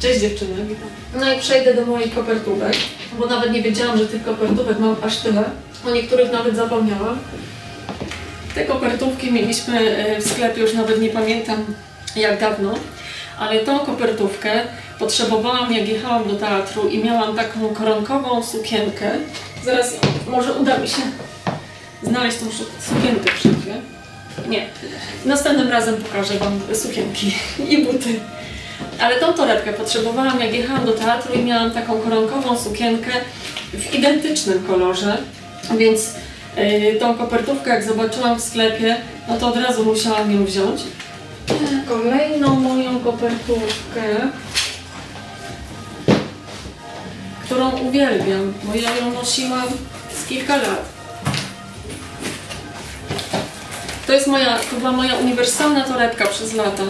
Cześć dziewczyny, witam. No i przejdę do moich kopertówek, bo nawet nie wiedziałam, że tych kopertówek mam aż tyle. O niektórych nawet zapomniałam. Te kopertówki mieliśmy w sklepie, już nawet nie pamiętam jak dawno, ale tą kopertówkę potrzebowałam, jak jechałam do teatru i miałam taką koronkową sukienkę. Zaraz może uda mi się znaleźć tą sukienkę w szafie. Nie. Następnym razem pokażę Wam sukienki i buty. Ale tą torebkę potrzebowałam, jak jechałam do teatru i miałam taką koronkową sukienkę w identycznym kolorze, więc tą kopertówkę jak zobaczyłam w sklepie, no to od razu musiałam ją wziąć. Kolejną moją kopertówkę, którą uwielbiam, bo ja ją nosiłam z kilka lat. To była moja uniwersalna torebka przez lata.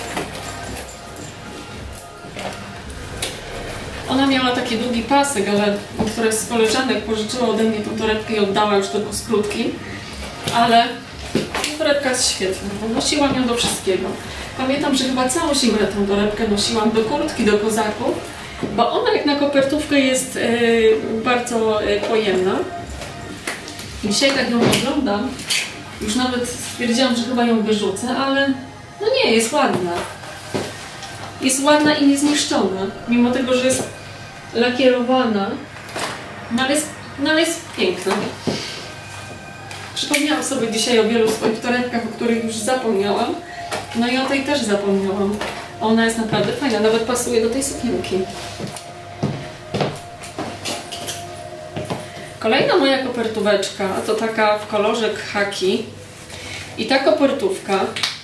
Ona miała taki długi pasek, ale któraś z koleżanek pożyczyła ode mnie tą torebkę i oddała już tylko skrótki. Ale torebka jest świetna, nosiłam ją do wszystkiego. Pamiętam, że chyba całą zimę tę torebkę nosiłam do kurtki, do kozaków, bo ona jak na kopertówkę jest bardzo pojemna. Dzisiaj tak ją oglądam, już nawet stwierdziłam, że chyba ją wyrzucę, ale no nie, jest ładna. Jest ładna i niezniszczona, mimo tego, że jest lakierowana, no ale jest piękna. Przypomniałam sobie dzisiaj o wielu swoich torebkach, o których już zapomniałam, no i o tej też zapomniałam. Ona jest naprawdę fajna, nawet pasuje do tej sukienki. Kolejna moja kopertóweczka to taka w kolorze khaki i ta kopertówka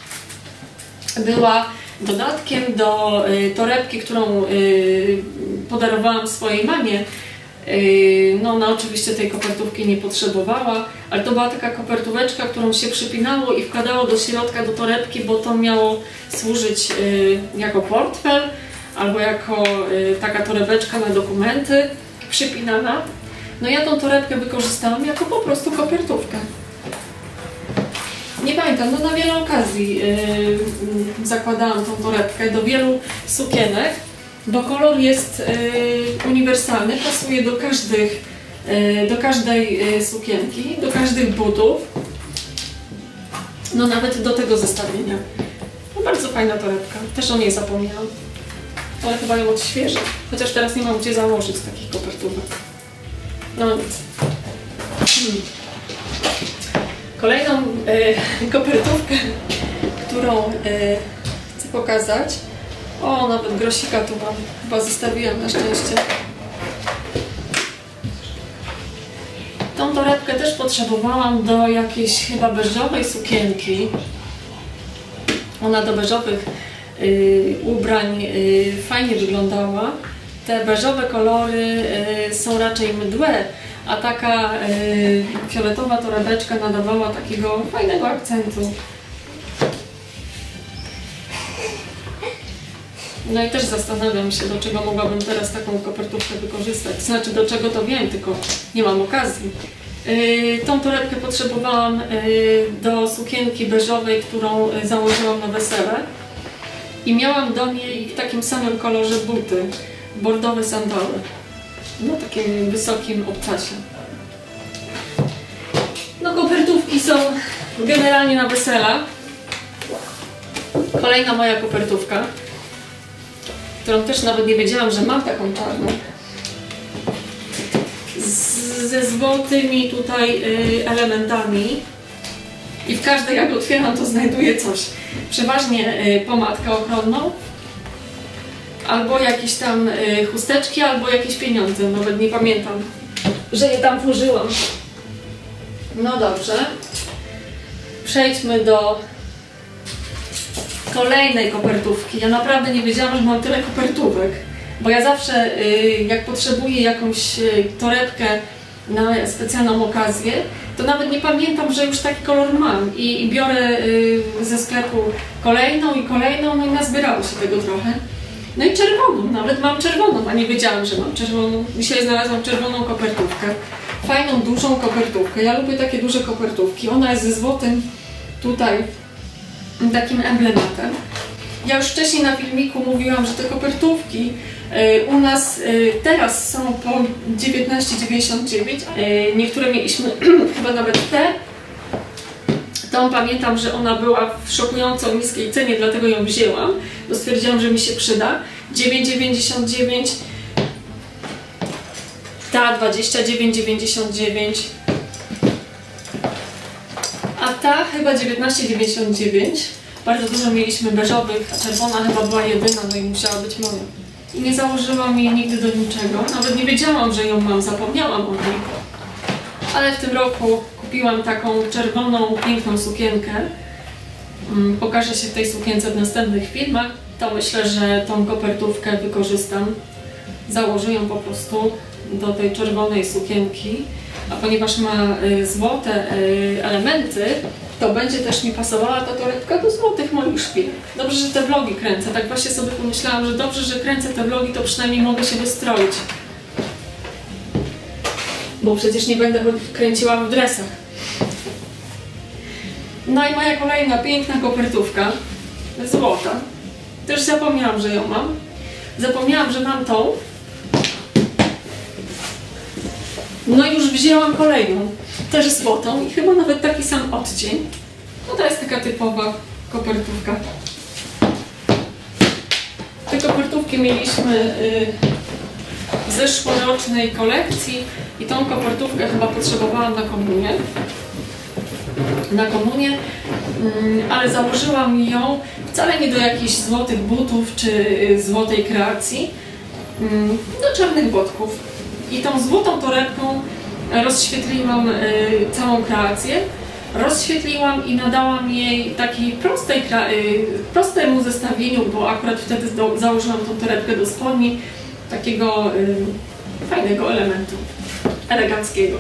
była dodatkiem do torebki, którą podarowałam swojej mamie. No ona oczywiście tej kopertówki nie potrzebowała, ale to była taka kopertóweczka, którą się przypinało i wkładało do środka do torebki, bo to miało służyć jako portfel albo jako taka torebeczka na dokumenty przypinana. No ja tą torebkę wykorzystałam jako po prostu kopertówkę. Nie pamiętam, no na wiele okazji zakładałam tą torebkę do wielu sukienek, bo kolor jest uniwersalny, pasuje do każdej sukienki, do każdych butów, no nawet do tego zestawienia. No bardzo fajna torebka, też o niej zapomniałam, ale chyba ją odświeżę, chociaż teraz nie mam gdzie założyć takich kopertówek. No nic. Kolejną kopertówkę, którą chcę pokazać. O, nawet grosika tu mam, chyba zostawiłam na szczęście. Tą torebkę też potrzebowałam do jakiejś chyba beżowej sukienki. Ona do beżowych ubrań fajnie wyglądała. Te beżowe kolory są raczej mdłe, a taka fioletowa torebeczka nadawała takiego fajnego akcentu. No i też zastanawiam się, do czego mogłabym teraz taką kopertówkę wykorzystać. Znaczy, do czego to wiem, tylko nie mam okazji. Tą torebkę potrzebowałam do sukienki beżowej, którą założyłam na wesele. I miałam do niej w takim samym kolorze buty, bordowe sandały. Na takim wysokim obcasie. No kopertówki są generalnie na wesela. Kolejna moja kopertówka, którą też nawet nie wiedziałam, że mam taką czarną. Ze złotymi tutaj elementami. I w każdej jak otwieram, to znajduję coś. Przeważnie pomadkę ochronną, albo jakieś tam chusteczki, albo jakieś pieniądze. Nawet nie pamiętam, że je tam włożyłam. No dobrze. Przejdźmy do kolejnej kopertówki. Ja naprawdę nie wiedziałam, że mam tyle kopertówek. Bo ja zawsze, jak potrzebuję jakąś torebkę na specjalną okazję, to nawet nie pamiętam, że już taki kolor mam. I biorę ze sklepu kolejną i kolejną, no i nazbierało się tego trochę. No i czerwoną, nawet mam czerwoną, a nie wiedziałam, że mam czerwoną. Dzisiaj znalazłam czerwoną kopertówkę. Fajną, dużą kopertówkę. Ja lubię takie duże kopertówki. Ona jest ze złotym tutaj takim emblematem. Ja już wcześniej na filmiku mówiłam, że te kopertówki u nas teraz są po 19,99. Niektóre mieliśmy chyba nawet te. Tą pamiętam, że ona była w szokująco niskiej cenie, dlatego ją wzięłam, bo stwierdziłam, że mi się przyda. 9,99. Ta 29,99. A ta chyba 19,99. Bardzo dużo mieliśmy beżowych, a czerwona chyba była jedyna, no i musiała być moja. I nie założyłam jej nigdy do niczego. Nawet nie wiedziałam, że ją mam, zapomniałam o niej. Ale w tym roku kupiłam taką czerwoną, piękną sukienkę. Pokażę się w tej sukience w następnych filmach. To myślę, że tą kopertówkę wykorzystam. Założę ją po prostu do tej czerwonej sukienki. A ponieważ ma złote elementy, to będzie też mi pasowała ta torebka do złotych moich szpil. Dobrze, że te vlogi kręcę. Tak właśnie sobie pomyślałam, że dobrze, że kręcę te vlogi, to przynajmniej mogę się wystroić. Bo przecież nie będę kręciła w dresach. No i moja kolejna piękna kopertówka, złota. Też zapomniałam, że ją mam. Zapomniałam, że mam tą. No i już wzięłam kolejną, też złotą i chyba nawet taki sam odcień. No to jest taka typowa kopertówka. Te kopertówki mieliśmy w zeszłorocznej kolekcji i tą kopertówkę chyba potrzebowałam na komunię, ale założyłam ją wcale nie do jakichś złotych butów czy złotej kreacji, do czarnych botków. I tą złotą torebką rozświetliłam całą kreację, rozświetliłam i nadałam jej takiej prostemu zestawieniu, bo akurat wtedy założyłam tą torebkę do spodni, takiego fajnego elementu, eleganckiego.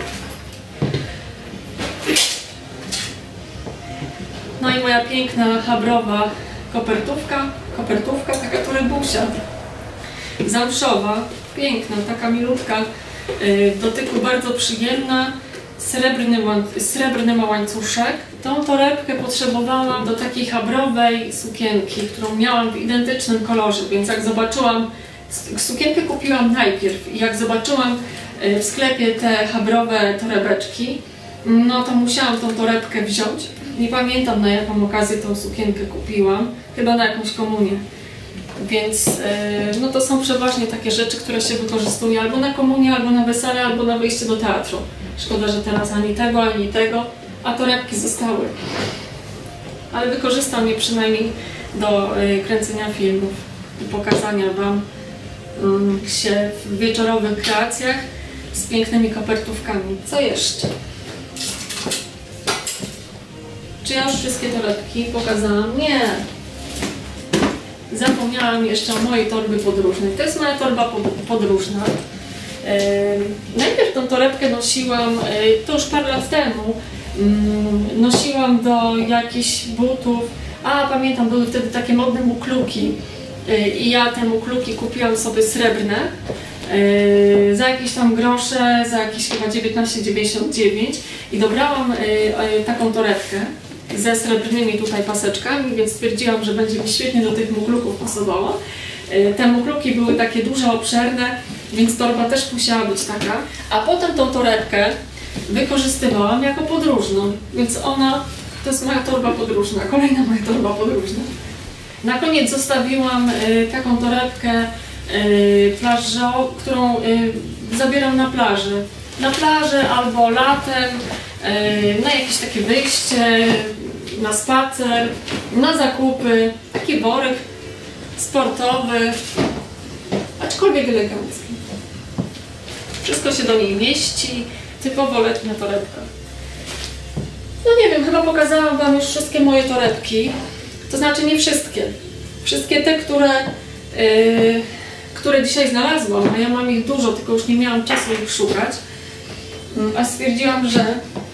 No i moja piękna, habrowa kopertówka, taka torebusia, zamszowa, piękna, taka milutka, w dotyku bardzo przyjemna, srebrny ma łańcuszek. Tą torebkę potrzebowałam do takiej habrowej sukienki, którą miałam w identycznym kolorze, więc jak zobaczyłam, sukienkę kupiłam najpierw i jak zobaczyłam w sklepie te habrowe torebeczki, no to musiałam tą torebkę wziąć. Nie pamiętam, na jaką okazję tą sukienkę kupiłam, chyba na jakąś komunię. Więc no to są przeważnie takie rzeczy, które się wykorzystuje albo na komunię, albo na wesele, albo na wyjście do teatru. Szkoda, że teraz ani tego, a torebki zostały. Ale wykorzystam je przynajmniej do kręcenia filmów i pokazania Wam się w wieczorowych kreacjach z pięknymi kopertówkami. Co jeszcze? Czy ja już wszystkie torebki pokazałam? Nie! Zapomniałam jeszcze o mojej torby podróżnej. To jest moja torba podróżna. Najpierw tą torebkę nosiłam, to już parę lat temu, nosiłam do jakichś butów. A pamiętam, były wtedy takie modne mukluki i ja te mukluki kupiłam sobie srebrne za jakieś tam grosze, za jakieś chyba 19,99 i dobrałam taką torebkę ze srebrnymi tutaj paseczkami, więc stwierdziłam, że będzie mi świetnie do tych mukluków pasowało. Te mukluki były takie duże, obszerne, więc torba też musiała być taka. A potem tą torebkę wykorzystywałam jako podróżną, więc to jest moja torba podróżna, kolejna moja torba podróżna. Na koniec zostawiłam taką torebkę którą zabieram na plażę. Na plażę albo latem, na jakieś takie wyjście, na spacer, na zakupy, taki worek sportowy, aczkolwiek elegancki. Wszystko się do niej mieści, typowo letnia torebka. No nie wiem, chyba pokazałam Wam już wszystkie moje torebki, to znaczy nie wszystkie. Wszystkie te, które dzisiaj znalazłam, a ja mam ich dużo, tylko już nie miałam czasu ich szukać. A stwierdziłam, że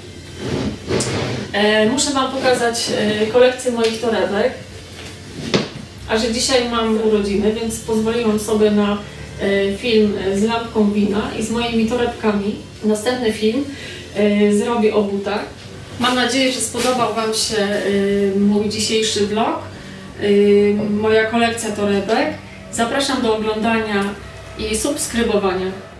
muszę Wam pokazać kolekcję moich torebek. A że dzisiaj mam urodziny, więc pozwoliłam sobie na film z lampką wina i z moimi torebkami. Następny film zrobię o butach. Mam nadzieję, że spodobał Wam się mój dzisiejszy vlog. moja kolekcja torebek. Zapraszam do oglądania i subskrybowania.